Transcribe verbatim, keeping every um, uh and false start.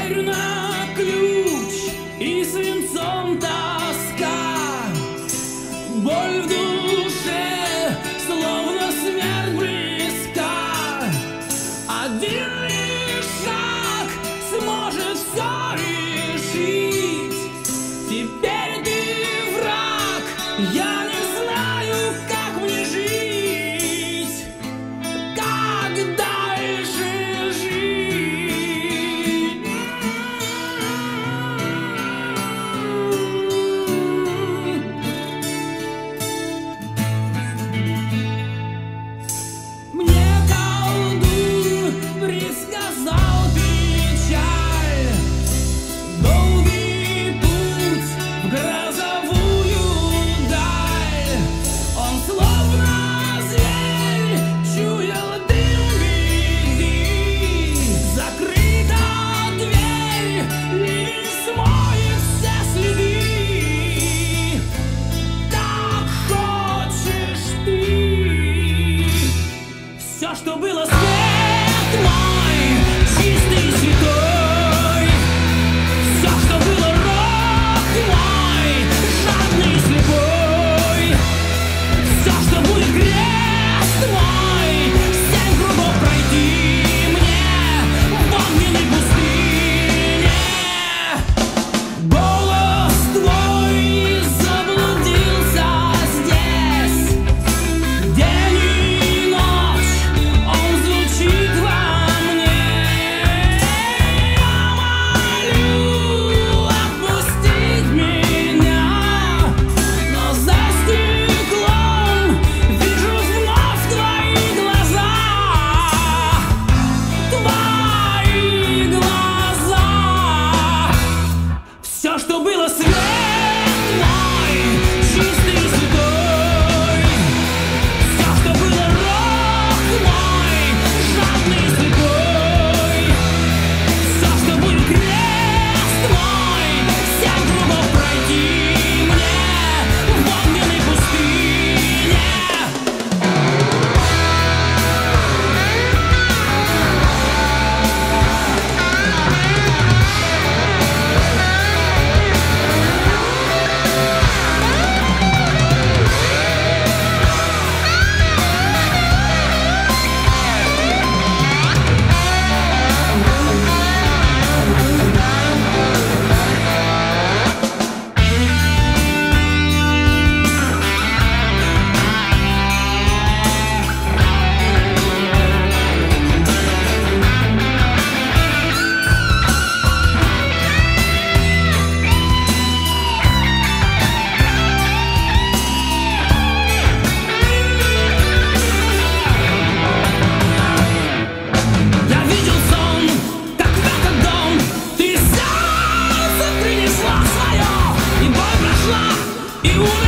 Дверь на ключ и свинцом тоска, боль в душе, словно смерть близка. Один лишь шаг сможет все решить. Теперь ты враг, я не знаю, как мне жить, как дальше жить. Мне колдун предсказал печаль, долгий путь в грозовую даль. Он словно зверь чуял дым беды. Закрыта дверь, ливень смоет все следы. Так хочешь ты. Все, что было, свет мой, чистый, святой. Все, что было, рок мой, жадный, слепой. Все, что будет, крест мой, семь кругов пройти мне в огненной пустыне. Голос твой заблудился здесь. День и ночь он звучит во мне. Я молю отпустить меня, но за стеклом вижу вновь твои глаза. Твои глаза. Все, что было, свет мой, чистый и святой. Все, что было, рок мой, жадный и слепой. Все, что будет, крест мой, семь кругов пройти мне в огненной пустыне. Я видел сон, как в этот дом ты сердце принесла свое, и боль прошла, и умерла.